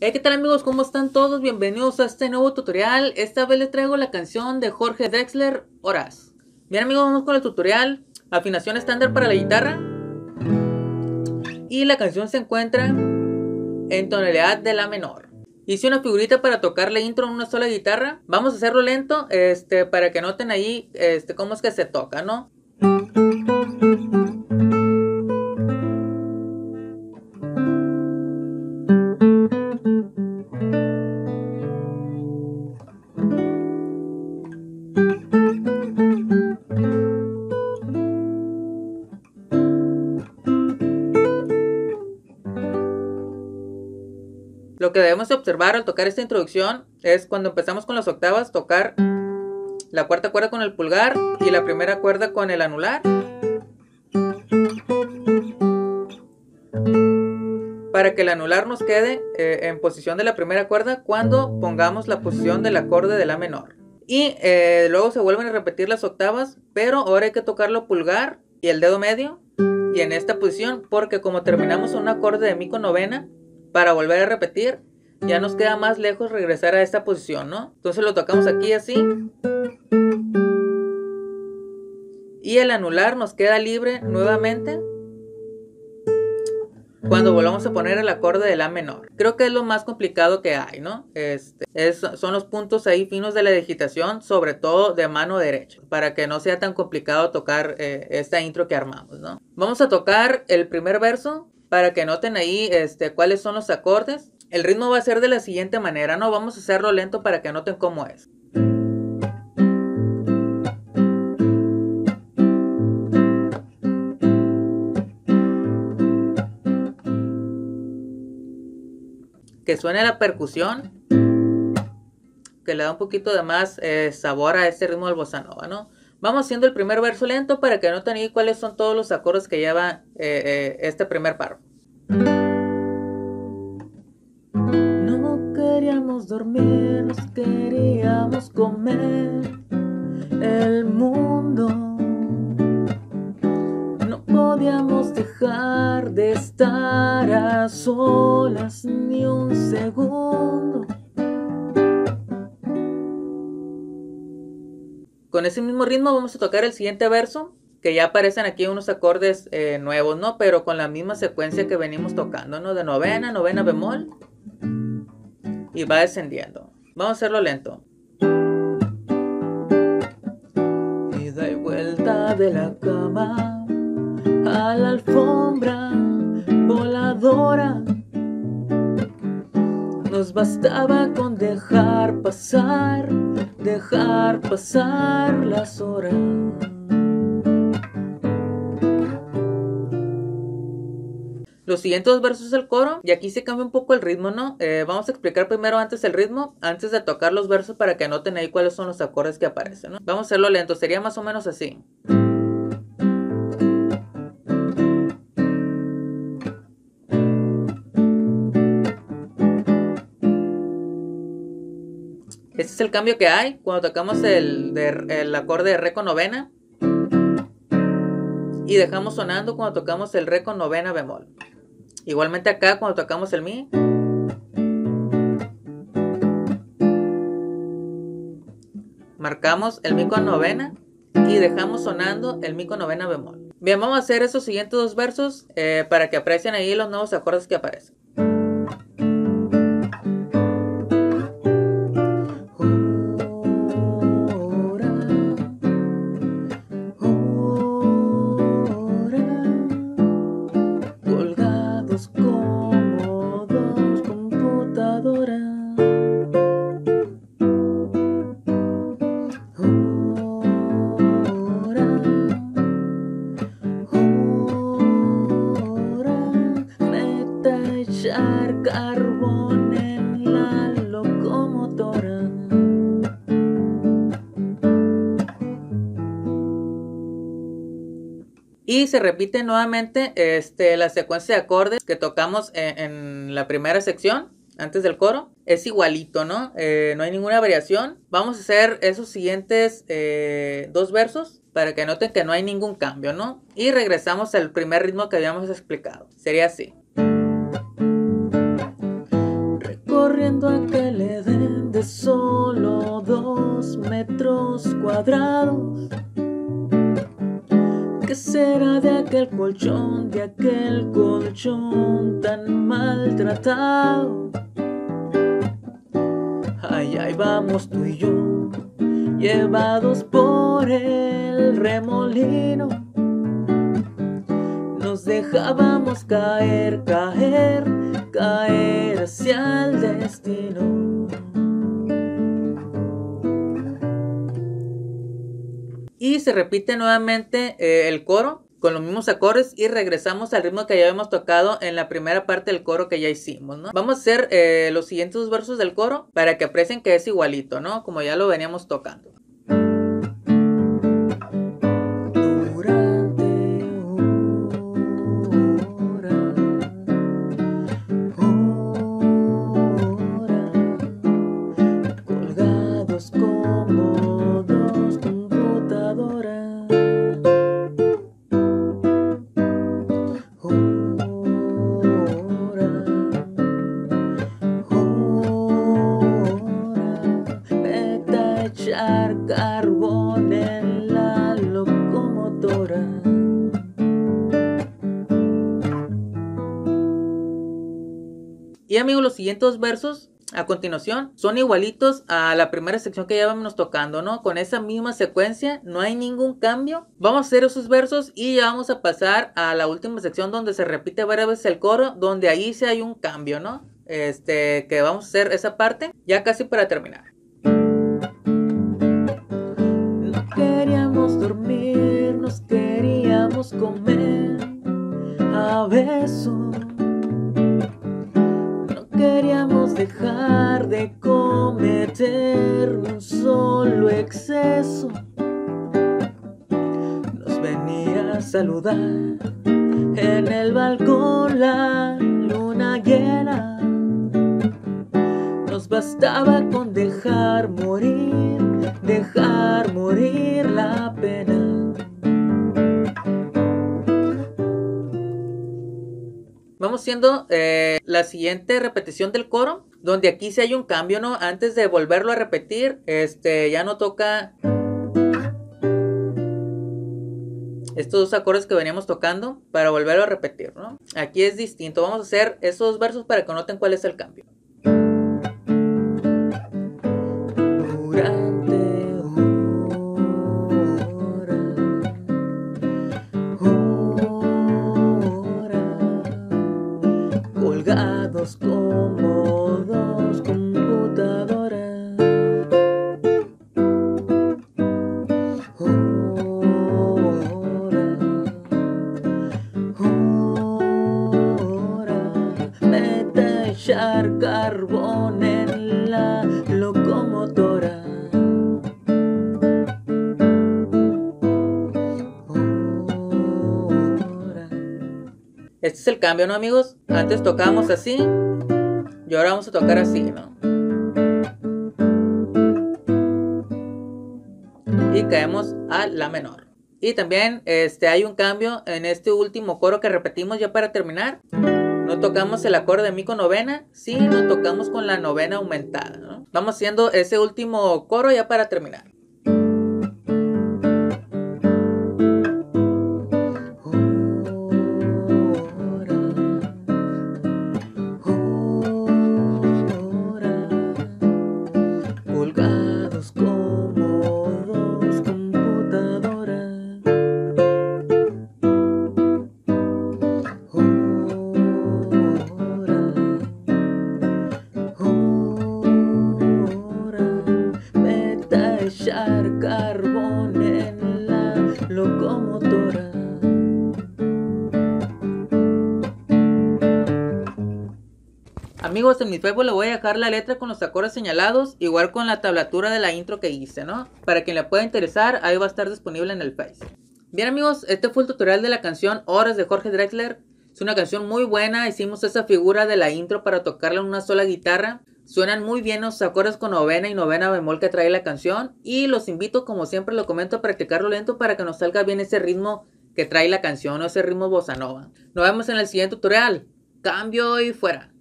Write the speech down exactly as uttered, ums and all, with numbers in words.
Hey, ¿qué tal amigos? ¿Cómo están todos? Bienvenidos a este nuevo tutorial. Esta vez les traigo la canción de Jorge Drexler, Horas. Bien amigos, vamos con el tutorial. Afinación estándar para la guitarra. Y la canción se encuentra en tonalidad de la menor. Hice una figurita para tocar la intro en una sola guitarra. Vamos a hacerlo lento, este, para que noten ahí este, cómo es que se toca, ¿no? Lo que debemos observar al tocar esta introducción es cuando empezamos con las octavas, tocar la cuarta cuerda con el pulgar y la primera cuerda con el anular, para que el anular nos quede eh, en posición de la primera cuerda cuando pongamos la posición del acorde de la menor. Y eh, luego se vuelven a repetir las octavas, pero ahora hay que tocarlo pulgar y el dedo medio y en esta posición, porque como terminamos un acorde de mi con novena, para volver a repetir ya nos queda más lejos regresar a esta posición, ¿no? Entonces lo tocamos aquí así y el anular nos queda libre nuevamente cuando volvamos a poner el acorde de la menor. Creo que es lo más complicado que hay, ¿no? Este, es, son los puntos ahí finos de la digitación, sobre todo de mano derecha, para que no sea tan complicado tocar eh, esta intro que armamos, ¿no? Vamos a tocar el primer verso para que noten ahí este, cuáles son los acordes. El ritmo va a ser de la siguiente manera, ¿no? Vamos a hacerlo lento para que noten cómo es. Que suene la percusión, que le da un poquito de más eh, sabor a este ritmo del bossa nova, ¿no? Vamos haciendo el primer verso lento para que noten ahí cuáles son todos los acordes que lleva eh, eh, este primer párrafo. No queríamos dormir, nos queríamos comer el mundo. No podíamos dejar de estar a solas ni un segundo. Con ese mismo ritmo vamos a tocar el siguiente verso, que ya aparecen aquí unos acordes eh, nuevos, ¿no? Pero con la misma secuencia que venimos tocando, ¿no? De novena, novena bemol. Y va descendiendo. Vamos a hacerlo lento. Ida y vuelta de la cama a la alfombra voladora. Nos bastaba con dejar pasar, dejar pasar las horas. Los siguientes dos versos del coro, y aquí se cambia un poco el ritmo, ¿no? Eh, vamos a explicar primero antes el ritmo, antes de tocar los versos para que anoten ahí cuáles son los acordes que aparecen, ¿no? Vamos a hacerlo lento, sería más o menos así. Este es el cambio que hay cuando tocamos el, de, el acorde de re con novena y dejamos sonando cuando tocamos el re con novena bemol. Igualmente acá cuando tocamos el mi, marcamos el mi con novena y dejamos sonando el mi con novena bemol. Bien, vamos a hacer esos siguientes dos versos eh, para que aprecien ahí los nuevos acordes que aparecen. Carbón en la locomotora. Y se repite nuevamente este, la secuencia de acordes que tocamos en, en la primera sección, antes del coro. Es igualito, ¿no? Eh, no hay ninguna variación. Vamos a hacer esos siguientes eh, dos versos para que noten que no hay ningún cambio, ¿no? Y regresamos al primer ritmo que habíamos explicado. Sería así. corriendo a que le den de solo dos metros cuadrados. ¿Qué será de aquel colchón, de aquel colchón tan maltratado? Ay, ay, vamos tú y yo, llevados por el remolino. Nos dejábamos caer, caer, caer hacia el destino. Y se repite nuevamente eh, el coro con los mismos acordes y regresamos al ritmo que ya habíamos tocado en la primera parte del coro que ya hicimos, ¿no? Vamos a hacer eh, los siguientes dos versos del coro para que aprecien que es igualito, ¿no? Como ya lo veníamos tocando. Carbón en la locomotora. Y amigos, los siguientes dos versos a continuación son igualitos a la primera sección que ya vamos tocando, ¿no? Con esa misma secuencia, no hay ningún cambio. Vamos a hacer esos versos y ya vamos a pasar a la última sección donde se repite varias veces el coro, donde ahí sí hay un cambio, ¿no? Este, que vamos a hacer esa parte ya casi para terminar. Queríamos dormir, nos queríamos comer a besos. No queríamos dejar de cometer un solo exceso. Nos venía a saludar en el balcón la luna llena. Nos bastaba con dejar morir, dejar morir la pena. Vamos haciendo eh, la siguiente repetición del coro, donde aquí sí hay un cambio, ¿no? Antes de volverlo a repetir, este, ya no toca estos dos acordes que veníamos tocando para volverlo a repetir, ¿no? Aquí es distinto. Vamos a hacer esos versos para que noten cuál es el cambio. Colgados como dos computadoras. Hora, hora, mete a echar carbón en la locomotora. Este es el cambio, ¿no, amigos? Antes tocábamos así y ahora vamos a tocar así, ¿no? Y caemos a la menor. Y también este, hay un cambio en este último coro que repetimos ya para terminar. No tocamos el acorde de mi con novena, sino tocamos con la novena aumentada, ¿no? Vamos haciendo ese último coro ya para terminar. Carbón en la locomotora. Amigos, en mi Facebook le voy a dejar la letra con los acordes señalados, igual con la tablatura de la intro que hice, ¿no? Para quien le pueda interesar, ahí va a estar disponible en el Face. Bien, amigos, este fue el tutorial de la canción Horas de Jorge Drexler. Es una canción muy buena, hicimos esa figura de la intro para tocarla en una sola guitarra. Suenan muy bien los acordes con novena y novena bemol que trae la canción. Y los invito, como siempre lo comento, a practicarlo lento para que nos salga bien ese ritmo que trae la canción o ese ritmo bossa nova. Nos vemos en el siguiente tutorial. Cambio y fuera.